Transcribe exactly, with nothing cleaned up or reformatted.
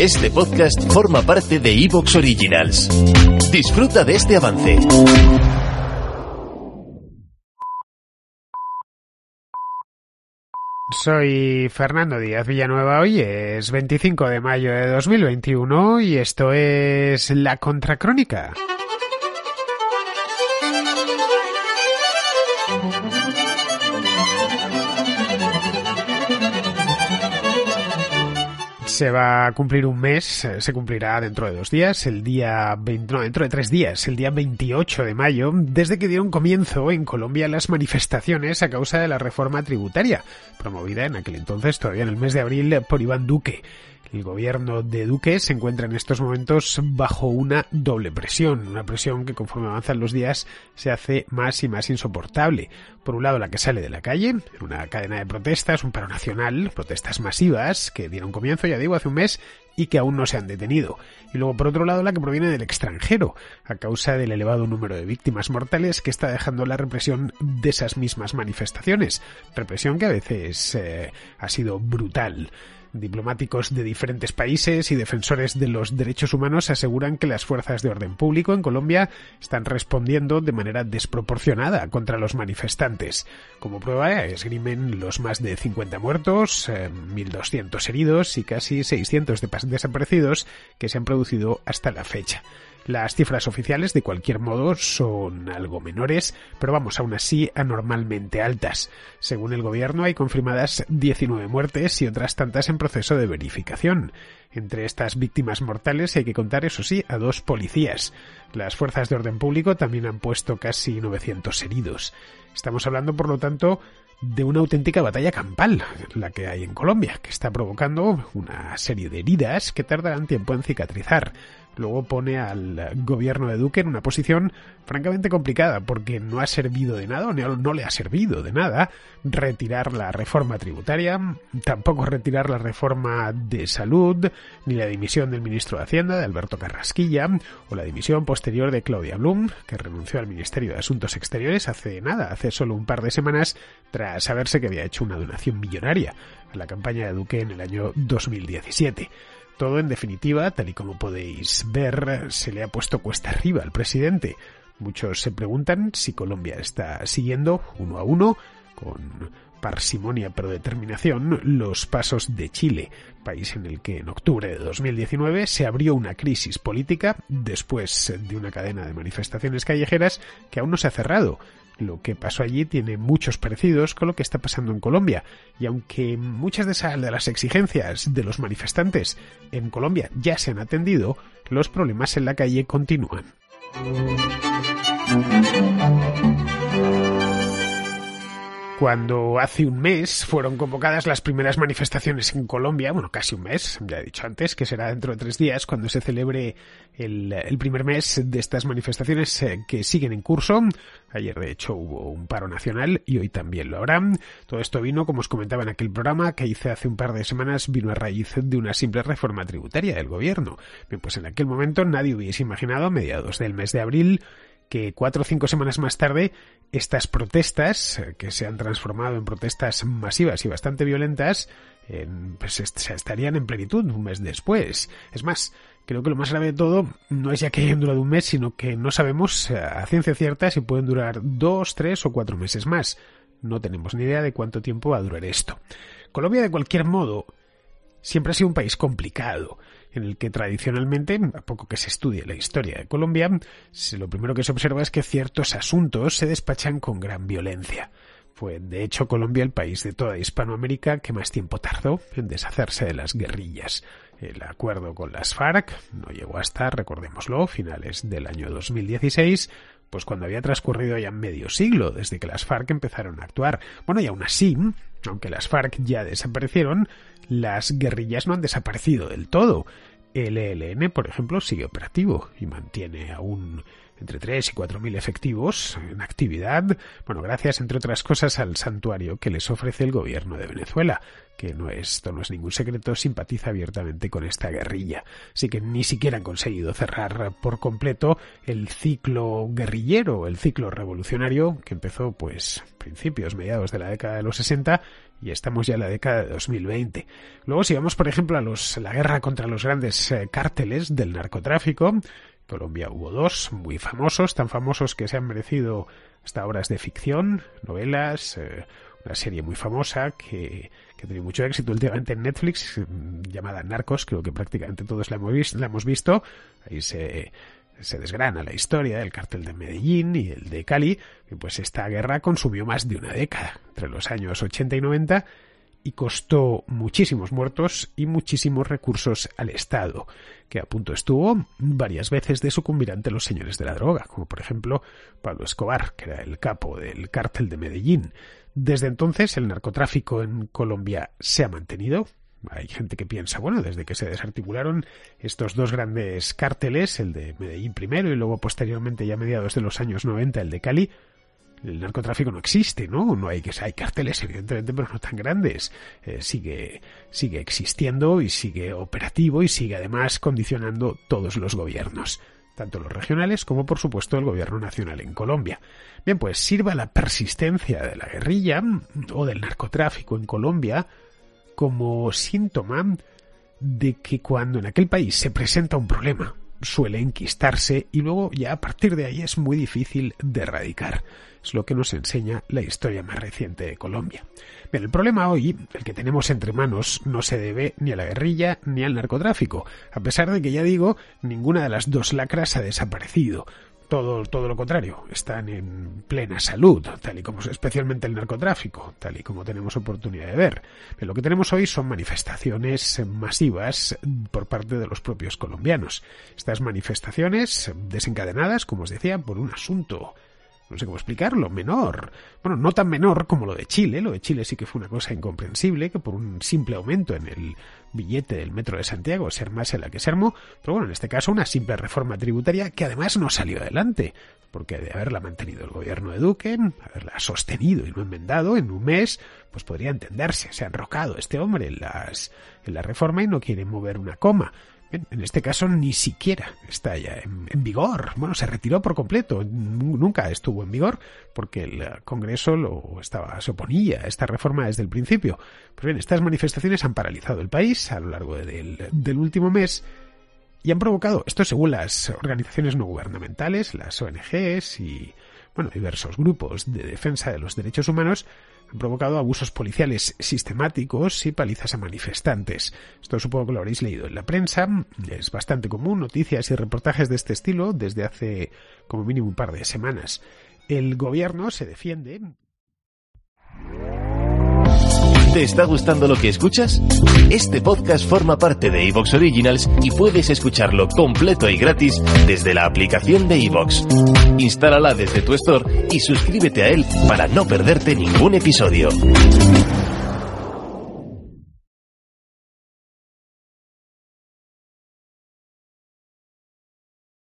Este podcast forma parte de iVoox Originals. Disfruta de este avance. Soy Fernando Díaz Villanueva, hoy es veinticinco de mayo de dos mil veintiuno y esto es La Contracrónica. Se va a cumplir un mes, se cumplirá dentro de dos días, el día veinte, no, dentro de tres días, el día veintiocho de mayo, desde que dieron comienzo en Colombia las manifestaciones a causa de la reforma tributaria, promovida en aquel entonces, todavía en el mes de abril, por Iván Duque. El gobierno de Duque se encuentra en estos momentos bajo una doble presión, una presión que conforme avanzan los días se hace más y más insoportable. Por un lado, la que sale de la calle, en una cadena de protestas, un paro nacional, protestas masivas que dieron comienzo, ya digo, hace un mes y que aún no se han detenido. Y luego, por otro lado, la que proviene del extranjero, a causa del elevado número de víctimas mortales que está dejando la represión de esas mismas manifestaciones. Represión que a veces eh, ha sido brutal. Diplomáticos de diferentes países y defensores de los derechos humanos aseguran que las fuerzas de orden público en Colombia están respondiendo de manera desproporcionada contra los manifestantes. Como prueba, esgrimen los más de cincuenta muertos, eh, mil doscientos heridos y casi seiscientos de desaparecidos que se han producido hasta la fecha. Las cifras oficiales, de cualquier modo, son algo menores, pero vamos, aún así anormalmente altas. Según el gobierno, hay confirmadas diecinueve muertes y otras tantas en proceso de verificación. Entre estas víctimas mortales hay que contar, eso sí, a dos policías. Las fuerzas de orden público también han puesto casi novecientos heridos. Estamos hablando, por lo tanto, de una auténtica batalla campal, la que hay en Colombia, que está provocando una serie de heridas que tardarán tiempo en cicatrizar. Luego pone al gobierno de Duque en una posición francamente complicada, porque no ha servido de nada, o no, no le ha servido de nada, retirar la reforma tributaria, tampoco retirar la reforma de salud, ni la dimisión del ministro de Hacienda, de Alberto Carrasquilla, o la dimisión posterior de Claudia Blum, que renunció al Ministerio de Asuntos Exteriores hace nada, hace solo un par de semanas, tras saberse que había hecho una donación millonaria a la campaña de Duque en el año dos mil diecisiete. Todo, en definitiva, tal y como podéis ver, se le ha puesto cuesta arriba al presidente. Muchos se preguntan si Colombia está siguiendo, uno a uno, con parsimonia pero determinación, los pasos de Chile, país en el que en octubre de dos mil diecinueve se abrió una crisis política después de una cadena de manifestaciones callejeras que aún no se ha cerrado. Lo que pasó allí tiene muchos parecidos con lo que está pasando en Colombia, y aunque muchas de, esas, de las exigencias de los manifestantes en Colombia ya se han atendido, los problemas en la calle continúan. Cuando hace un mes fueron convocadas las primeras manifestaciones en Colombia, bueno, casi un mes, ya he dicho antes, que será dentro de tres días cuando se celebre el, el primer mes de estas manifestaciones eh, que siguen en curso. Ayer, de hecho, hubo un paro nacional y hoy también lo habrá. Todo esto vino, como os comentaba en aquel programa que hice hace un par de semanas, vino a raíz de una simple reforma tributaria del gobierno. Bien, pues en aquel momento nadie hubiese imaginado, a mediados del mes de abril, que cuatro o cinco semanas más tarde estas protestas, que se han transformado en protestas masivas y bastante violentas, en, pues estarían en plenitud un mes después. Es más, creo que lo más grave de todo no es ya que hayan durado un mes, sino que no sabemos a ciencia cierta si pueden durar dos, tres o cuatro meses más. No tenemos ni idea de cuánto tiempo va a durar esto. Colombia, de cualquier modo, siempre ha sido un país complicado, en el que tradicionalmente, a poco que se estudie la historia de Colombia, lo primero que se observa es que ciertos asuntos se despachan con gran violencia. Fue, de hecho, Colombia el país de toda Hispanoamérica que más tiempo tardó en deshacerse de las guerrillas. El acuerdo con las FARC no llegó hasta, recordémoslo, finales del año dos mil dieciséis, pues cuando había transcurrido ya medio siglo desde que las FARC empezaron a actuar. Bueno, y aún así, aunque las FARC ya desaparecieron, las guerrillas no han desaparecido del todo. El E L N, por ejemplo, sigue operativo y mantiene aún entre tres y cuatro mil efectivos en actividad, bueno, gracias, entre otras cosas, al santuario que les ofrece el gobierno de Venezuela, que no es, esto no es ningún secreto, simpatiza abiertamente con esta guerrilla. Así que ni siquiera han conseguido cerrar por completo el ciclo guerrillero, el ciclo revolucionario, que empezó, pues, principios, mediados de la década de los sesenta, y estamos ya en la década de dos mil veinte. Luego, si vamos, por ejemplo, a los, la guerra contra los grandes eh, cárteles del narcotráfico, en Colombia hubo dos muy famosos, tan famosos que se han merecido hasta obras de ficción, novelas, eh, una serie muy famosa que, que ha tenido mucho éxito últimamente en Netflix, llamada Narcos, creo que prácticamente todos la hemos visto. La hemos visto. Ahí se... se desgrana la historia del cártel de Medellín y el de Cali, y pues esta guerra consumió más de una década, entre los años ochenta y noventa, y costó muchísimos muertos y muchísimos recursos al Estado, que a punto estuvo varias veces de sucumbir ante los señores de la droga, como por ejemplo Pablo Escobar, que era el capo del cártel de Medellín. Desde entonces el narcotráfico en Colombia se ha mantenido. Hay gente que piensa, bueno, desde que se desarticularon estos dos grandes cárteles, el de Medellín primero y luego posteriormente, ya a mediados de los años noventa, el de Cali, el narcotráfico no existe, ¿no? No hay que hay cárteles, evidentemente, pero no tan grandes. Eh, sigue, sigue existiendo y sigue operativo y sigue además condicionando todos los gobiernos, tanto los regionales como, por supuesto, el gobierno nacional en Colombia. Bien, pues sirva la persistencia de la guerrilla o del narcotráfico en Colombia como síntoma de que cuando en aquel país se presenta un problema suele enquistarse y luego ya a partir de ahí es muy difícil de erradicar. Es lo que nos enseña la historia más reciente de Colombia. Bien, el problema hoy, el que tenemos entre manos, no se debe ni a la guerrilla ni al narcotráfico, a pesar de que, ya digo, ninguna de las dos lacras ha desaparecido. Todo, todo lo contrario, están en plena salud, tal y como especialmente el narcotráfico, tal y como tenemos oportunidad de ver. Pero lo que tenemos hoy son manifestaciones masivas por parte de los propios colombianos. Estas manifestaciones desencadenadas, como os decía, por un asunto, no sé cómo explicarlo, menor. Bueno, no tan menor como lo de Chile. Lo de Chile sí que fue una cosa incomprensible, que por un simple aumento en el billete del Metro de Santiago se armase la que se armó. Pero bueno, en este caso una simple reforma tributaria que además no salió adelante, porque de haberla mantenido el gobierno de Duque, haberla sostenido y no enmendado en un mes, pues podría entenderse. Se ha enrocado este hombre en, las, en la reforma y no quiere mover una coma. En este caso ni siquiera está ya en, en vigor. Bueno, se retiró por completo. Nunca estuvo en vigor porque el Congreso lo estaba, se oponía a esta reforma desde el principio. Pues bien, estas manifestaciones han paralizado el país a lo largo del, del último mes y han provocado, esto según las organizaciones no gubernamentales, las O N Ges y, bueno, diversos grupos de defensa de los derechos humanos, han provocado abusos policiales sistemáticos y palizas a manifestantes. Esto supongo que lo habréis leído en la prensa. Es bastante común, noticias y reportajes de este estilo desde hace como mínimo un par de semanas. El gobierno se defiende. ¿Te está gustando lo que escuchas? Este podcast forma parte de iVoox Originals y puedes escucharlo completo y gratis desde la aplicación de iVoox. Instálala desde tu store y suscríbete a él para no perderte ningún episodio.